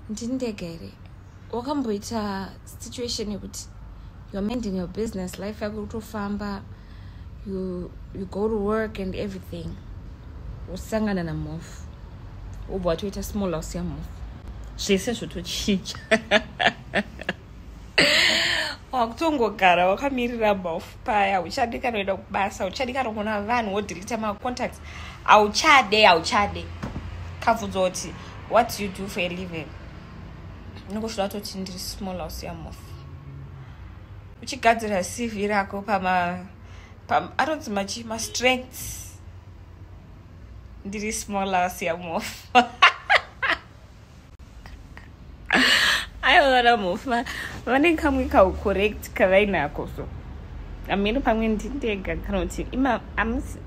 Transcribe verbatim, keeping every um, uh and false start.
ndindega here wakamboita situation yekuti you're minding your business, life yako kutofamba, you you go to work and everything, usangana na Mhofu ubva watoita small house yaMhofu, zvese zvotochicha. wakutongogara wakamirira Mhofu paya, uchade kanoenda kubasa, uchade kanogona vanhu wodhirita macontacts, hauchade hauchade kabvunzwa kuti what do you do for a living, nongosvika watoti ndiri small house yaMhofu, uchigadzira C V rako pama atonzi machi mastrengths, ndiri small house yaMhofu. aiona Mhofu vane kamwe kaucorrect kavainako, so amene pamwe ndindega kana kuti ima